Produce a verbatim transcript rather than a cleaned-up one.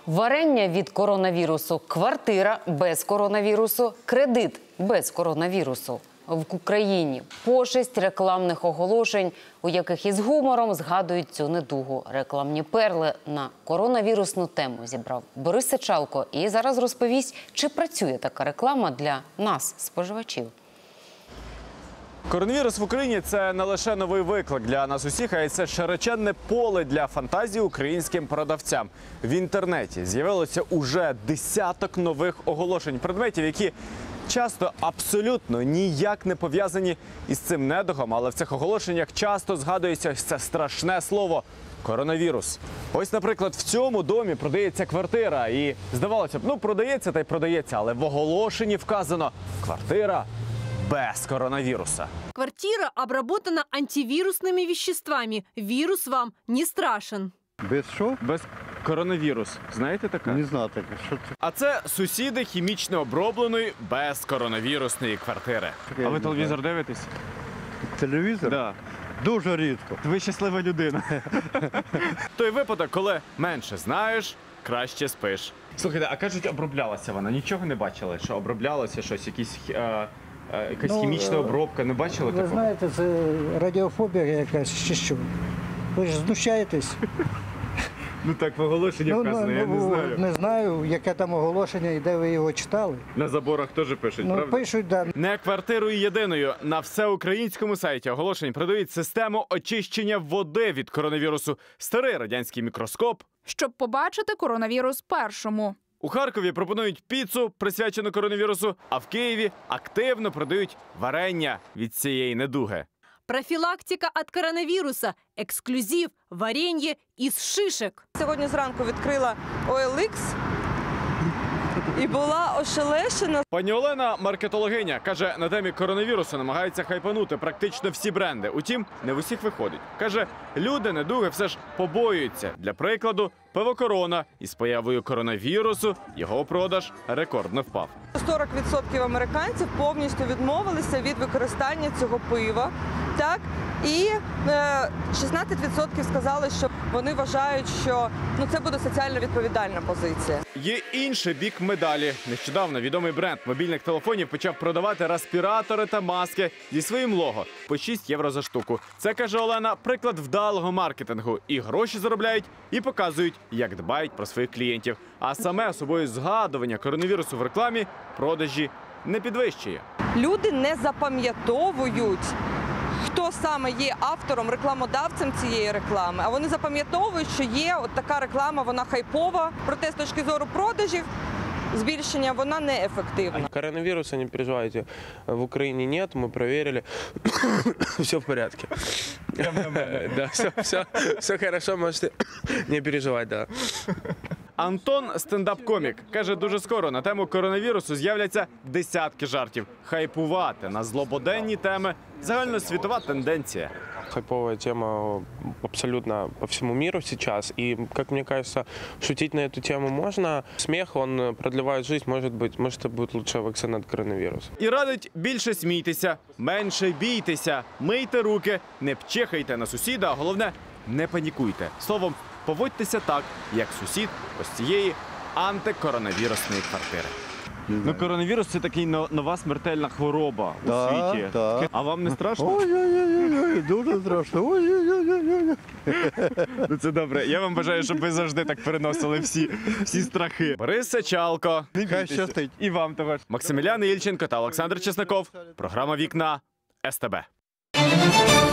Варення від коронавірусу, квартира без коронавірусу, кредит без коронавірусу. В Україні по шість рекламних оголошень, у яких із гумором згадують цю недугу. Рекламні перли на коронавірусну тему зібрав Борис Сачалко і зараз розповість, чи працює така реклама для нас, споживачів. Коронавірус в Україні – це не лише новий виклик для нас усіх, а й це широченне поле для фантазії українським продавцям. В інтернеті з'явилося уже десяток нових оголошень предметів, які часто абсолютно ніяк не пов'язані із цим недугом, але в цих оголошеннях часто згадується ось це страшне слово – коронавірус. Ось, наприклад, в цьому домі продається квартира і, здавалося б, ну продається та й продається, але в оголошенні вказано «квартира без коронавируса». Квартира обработана антивирусными веществами. Вирус вам не страшен. Без що? Без коронавірус. Знаєте таке? Не знаю таке. Що це? А це сусіди хімічно обробленої безкоронавірусної квартири. Я А ви не телевізор дивитесь? Телевізор? Да. Дуже рідко. Ви щаслива людина. Той випадок, коли менше знаєш, краще спиш. Слухайте, а кажуть, оброблялася вона. Нічого не бачили, що оброблялося щось, якісь, е, е, якась Ну, хімічна обробка. Не бачили Ви такого? знаєте, це радіофобія якась чи що? Ви ж знущаєтесь? Ну так, в оголошенні Ну, вказано, я не ну, знаю. не знаю, яке там оголошення і де ви його читали. На заборах теж пишуть, Ну, правда? пишуть, да. Не квартирою єдиною. На всеукраїнському сайті оголошень продають систему очищення води від коронавірусу. Старий радянський мікроскоп. Щоб побачити коронавірус першому. У Харкові пропонують піцу, присвячену коронавірусу, а в Києві активно продають варення від цієї недуги. Профілактика від коронавіруса. Ексклюзив. Варенье із шишек. Сьогодні зранку відкрила о ел ікс і була ошелешена. Пані Олена, маркетологиня, каже, на темі коронавірусу намагаються хайпанути практично всі бренди. Утім, не в усіх виходить. Каже, люди недуги все ж побоюються. Для прикладу, пиво «Корона» із появою коронавірусу його продаж рекордно впав. сорок відсотків американців повністю відмовилися від використання цього пива. Так? І е, шістнадцять відсотків сказали, що вони вважають, що ну, це буде соціально відповідальна позиція. Є інший бік медалі. Нещодавно відомий бренд мобільних телефонів почав продавати респіратори та маски зі своїм лого по шість євро за штуку. Це, каже Олена, приклад вдалого маркетингу. І гроші заробляють, і показують, як дбають про своїх клієнтів. А саме собою згадування коронавірусу в рекламі продажі не підвищує. Люди не запам'ятовують, хто саме є автором, рекламодавцем цієї реклами, а вони запам'ятовують, що є от така реклама, вона хайпова, проте з точки зору продажів, збільшення, вона неефективна. Коронавируса, не переживайте, в Украине нет, мы проверили, все в порядке. Да, все, все, все хорошо, можете не переживать, да. Антон – стендап-комік. Каже, дуже скоро на тему коронавірусу з'являться десятки жартів. Хайпувати на злободенні теми – загальносвітова тенденція. Хайповая тема абсолютно по всему миру сейчас. И, как мне кажется, шутить на эту тему можно. Смех, он продлевает жизнь, может быть, может, это будет лучшая вакцина от коронавируса. І радить більше смійтеся, менше бійтеся, мийте руки, не пчехайте на сусіда, а головне – не панікуйте. Словом, поводьтеся так, як сусід ось цієї антикоронавірусної квартири. Ну, коронавірус – це така нова смертельна хвороба у Да, світі. да. А вам не страшно? Ой-ой-ой, дуже страшно. Ой-ой-ой. Ну, це добре. Я вам бажаю, щоб ви завжди так переносили всі, всі страхи. Борис Сачалко. Хай щастить. І вам також. Максимілян Ільченко та Олександр Чесноков. Програма «Вікна» ес те бе.